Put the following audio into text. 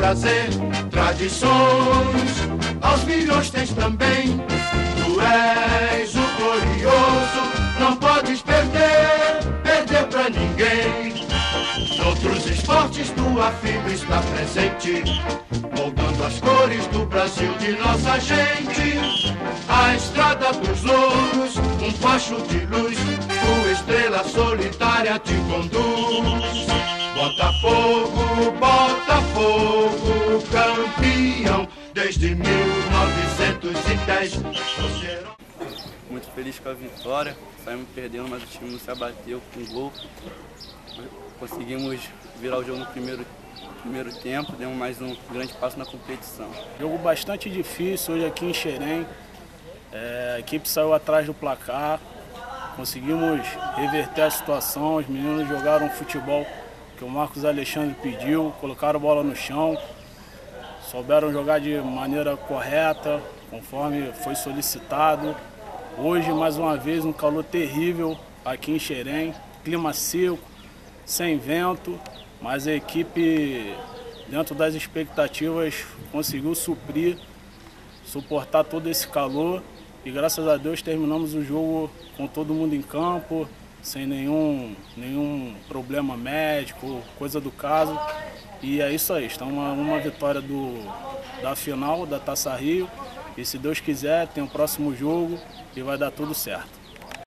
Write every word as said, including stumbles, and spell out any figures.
prazer, tradições, aos milhões tens também. Tu és o glorioso, não podes perder, perder pra ninguém. Noutros esportes tua fibra está presente, moldando as cores do Brasil de nossa gente. A estrada dos louros, um facho de luz, tua estrela solitária te conduz. Botafogo, Botafogo, campeão desde mil novecentos e dez. Muito feliz com a vitória, saímos perdendo, mas o time não se abateu com gol. Conseguimos virar o jogo no primeiro, primeiro tempo, demos mais um grande passo na competição. Jogo bastante difícil hoje aqui em Xerém. É, a equipe saiu atrás do placar, conseguimos reverter a situação, os meninos jogaram futebol que o Marcos Alexandre pediu, colocaram a bola no chão, souberam jogar de maneira correta, conforme foi solicitado. Hoje, mais uma vez, um calor terrível aqui em Xerém, clima seco, sem vento, mas a equipe, dentro das expectativas, conseguiu suprir, suportar todo esse calor e, graças a Deus, terminamos o jogo com todo mundo em campo, sem nenhum, nenhum problema médico, coisa do caso. E é isso aí, estamos uma, uma vitória do, da final da Taça Rio e, se Deus quiser, tem o próximo jogo e vai dar tudo certo.